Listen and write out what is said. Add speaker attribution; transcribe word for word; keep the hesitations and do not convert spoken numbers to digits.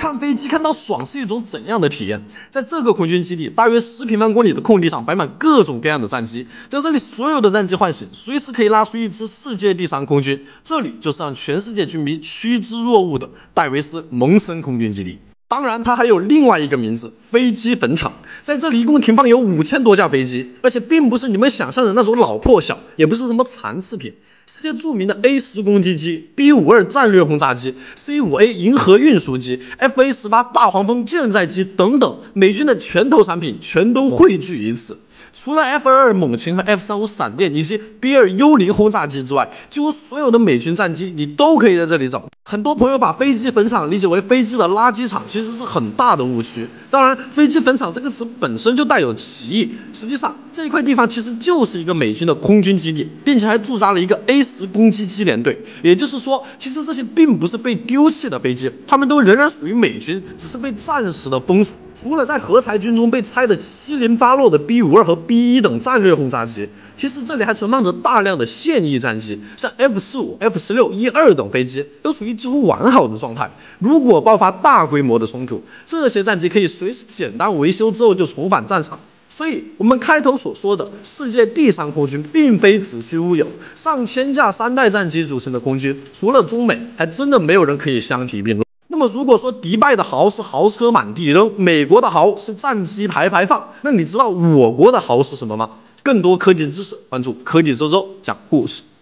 Speaker 1: 看飞机看到爽是一种怎样的体验？在这个空军基地，大约十平方公里的空地上摆满各种各样的战机，在这里所有的战机唤醒，随时可以拉出一支世界第三空军。这里就是让全世界军迷趋之若鹜的戴维斯蒙森空军基地。当然，它还有另外一个名字——飞机坟场。在这里一共停放有五千多架飞机，而且并不是你们想象的那种老破小，也不是什么残次品。世界著名的 A 十攻击机、B 五十二战略轰炸机、C 五 A 银河运输机、F A 十八大黄蜂舰载机等等，美军的拳头产品全都汇聚于此。除了 F 二二猛禽和 F 三五闪电以及 B 二幽灵轰炸机之外，几乎所有的美军战机你都可以在这里找。很多朋友把飞机坟场理解为飞机的垃圾场，其实是很大的误区。当然，飞机坟场这个词本身就带有歧义。实际上，这一块地方其实就是一个美军的空军基地，并且还驻扎了一个 A 十攻击机联队。也就是说，其实这些并不是被丢弃的飞机，它们都仍然属于美军，只是被暂时的封锁。除了在核裁军中被拆得七零八落的 B 五十二和 B 一等战略轰炸机，其实这里还存放着大量的现役战机，像 F 十五、F 十六、E 二等飞机都处于几乎完好的状态。如果爆发大规模的冲突，这些战机可以随时简单维修之后就重返战场。所以，我们开头所说的世界第三空军，并非子虚乌有。上千架三代战机组成的空军，除了中美，还真的没有人可以相提并论。那么，如果说迪拜的豪是豪车满地扔，美国的豪是战机排排放，那你知道我国的豪是什么吗？更多科技知识，关注科技周周讲故事。